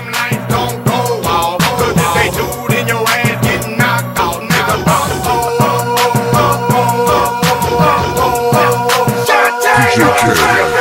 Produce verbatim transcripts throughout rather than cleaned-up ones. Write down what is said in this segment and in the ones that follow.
them lights don't go off. Cause if they do, then your ass get knocked out, nigga. D J K.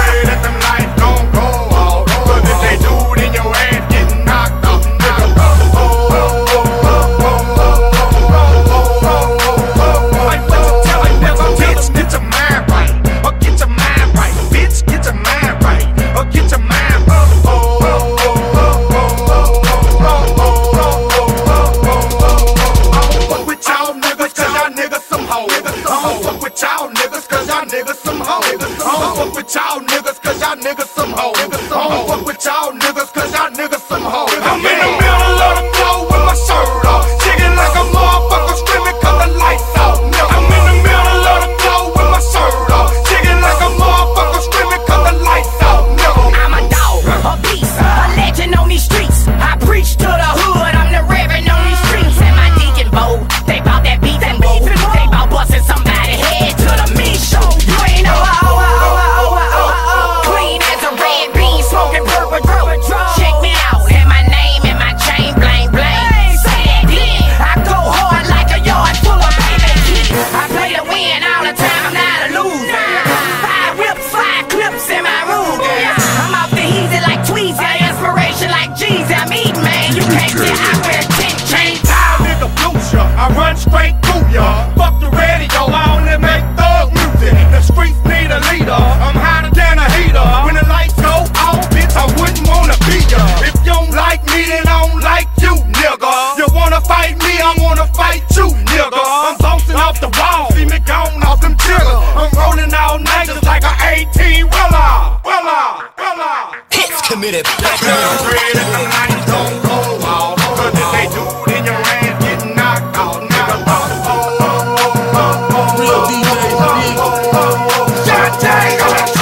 Y'all niggas, cause y'all niggas some hoes. I don't fuck with y'all niggas, cause y'all niggas some hoes. I'm in the middle of the floor with my shirt off, jigging like a motherfucker, screaming cause the lights off. I'm in the middle of the floor with my shirt off, jigging like a motherfucker, screaming cause the lights off. I'm a dog, a beast, a legend on these streets. I preach to the hood, I'm the reverend on these streets. And my deacon bowl, they bout that beef and bowl. They bout busting somebody's head to the me show. You ain't know how. Check me out, and my name and my chain, bling bling. Say that again, I go hard like a yard full of baby. I play to win all the time, I'm not a loser. Five whips, five clips in my Ruger. I'm off the easy like Tweezy, inspiration like Jeezy. I'm eating, man, you can't tell I wear ten chains. Wild nigga future, I run straight through ya. Fuck the radio, I only make thug music. The streets need a leader, I'm hotter than a heater. When the lights go off, bitch, I wouldn't wanna be ya. If you don't like me, then I don't like you, nigga. You wanna fight me, I wanna fight you, nigga. I'm bouncing off the wall, see me gone off them triggers. I'm rolling all night just like a eighteen wella, wella, wella. Hits committed. Like the red and the lights don't go off. Cause if they do, then your ass get knocked out, nigga. Real D J, Shot tag.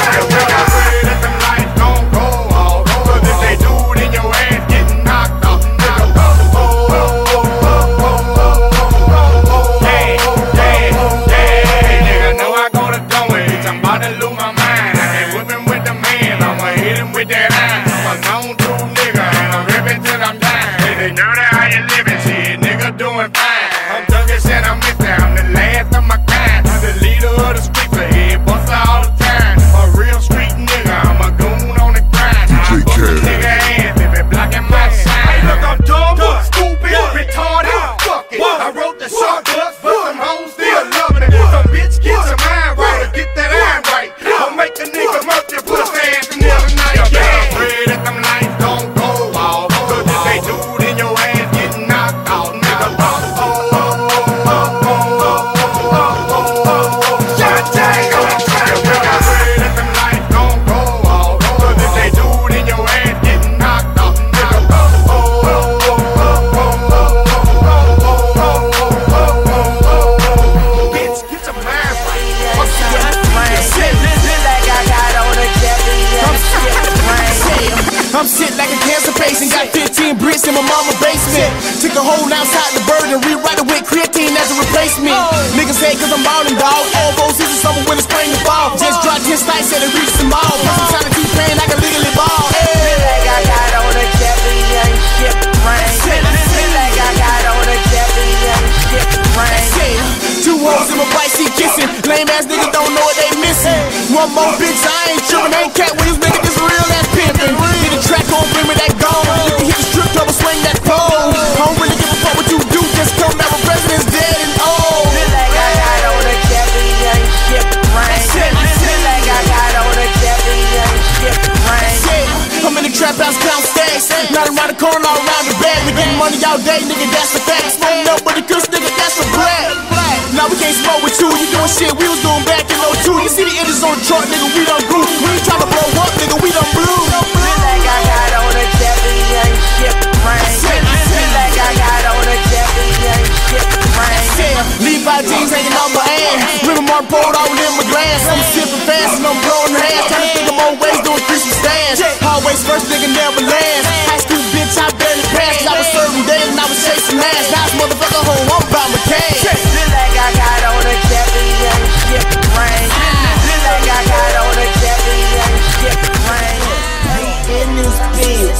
I'm sick like a cancer patient, got fifteen bricks in my mama's basement. Took a hole outside the bird and rewrite it with creatine as a replacement. Niggas hate cause I'm ballin' dog, all four seasons, summer, winter, spring, and fall. Just dropped ten stacks and it reached the mall. I'm trying to keep playing like a legally ball. Feel like I got on a championship ring. Feel like I got on a championship ring. Two hoes in my white seat kissing. Lame ass niggas don't know what they missing. One more bitch, I ain't trippin', ain't cat with this nigga, this real ass pimpin'. Get a track on, bring me that gold. You can hit the strip club or swing that pole. I don't really give a fuck what you do, just come back when president's dead and old. Feel like I got on a championship ring. Feel like I got on a championship ring. I'm in the trap house, count stacks. Not around the corner, all around the bag. We getting money all day, nigga, that's a fact. Smoking up with the kush, nigga, that's a black. Now we can't smoke with you, you doing shit we was doing back in oh two. You see the edges on the chart, nigga, we done grew. We ain't tryna blow up, nigga, we done blew. Feel like I got on a championship ring. Feel like I got on a championship ring. Levi jeans hanging on my ass. River Mark poured all in my glass. I'm sipping fast and I'm blowing her ass. Trying to think I'm always doing increasing stash. Always first nigga never last. High school bitch, I barely passed. I was serving days and I was chasing ass. Now this motherfucker home, I'm about my cash. Feel like I got on a championship ring. Feel like I got on a championship ring. In this bitch.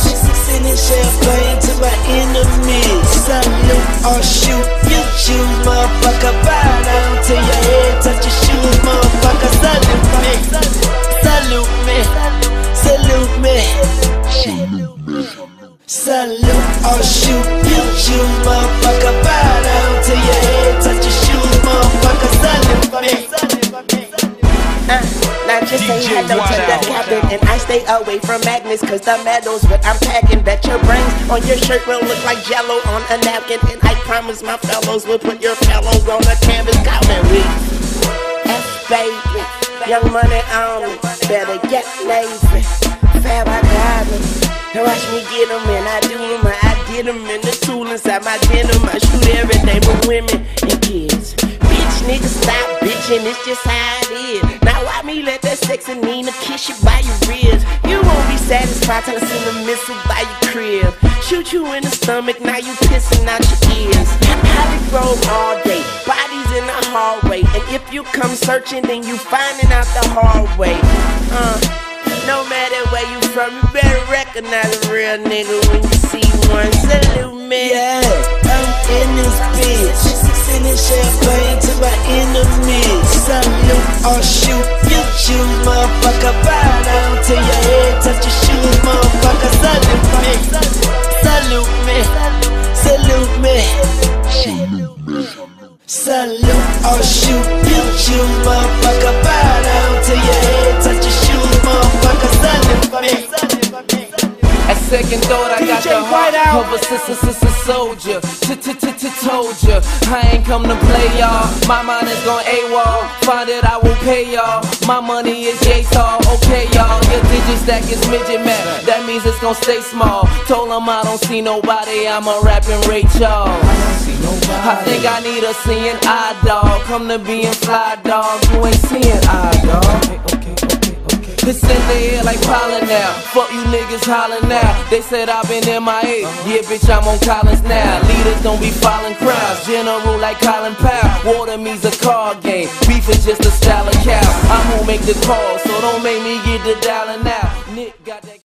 Sending champagne to my enemies. Salute or shoot, you choose, motherfucker. Bow down to your head, touch your shoes, motherfucker. Salute me, salute me, salute me. Salute or shoot, you choose, motherfucker. Bow down to your head, touch your shoes, motherfucker. Salute me. Uh, now just say hello to the captain, and I stay away from magnets, cause the medals what I'm packing. Bet your brains on your shirt will look like jello on a napkin, and I promise my fellows will put your fellows on the canvas. Counting weeks, F baby, young money on me, better get lazy. Fab, I got me. Now watch me get them, and I do them, I did them in the tool inside my denim. I shoot every day with women and kids. Bitch, nigga, stop bitching, it's just how it is. Now why me let that sexy Nina kiss you by your ribs? You won't be satisfied till I send a missile by your crib. Shoot you in the stomach, now you pissing out your ears. Holly Grove all day, bodies in the hallway. And if you come searching, then you finding out the hard way. Uh, no matter where you from, you better recognize a real nigga when you see one. Salute me. Yeah, I'm in this bitch. Sending champagne to my enemies. Salute or shoot, you choose, motherfucker. Bow down to your head, touch your shoes, motherfucker. Salute me, salute me, salute me. Salute or shoot, you choose, motherfucker. Bow down to your head, touch your shoes, motherfucker. Salute me. At second thought, I got the heart of a sister, sister soldier. Told ya, I ain't come to play y'all. My mind is gon' AWOL. Find it, I will pay y'all. My money is yay tall. Okay, y'all. Your digit stack is midget map. That means it's gon' stay small. Told them I don't see nobody. I'ma rap and rate y'all. I think I need a seeing eye, dog. Come to being fly, dog. You ain't seeing eye, dog. It's in the air like pollen now. Fuck you niggas hollering now. They said I've been M I A. Yeah, bitch, I'm on Collins now. Leaders don't be following crowds. General like Colin Powell. Water me's a card game. Beef is just a style of cow. I'm who make the call, so don't make me get the dialing now. Nick got that.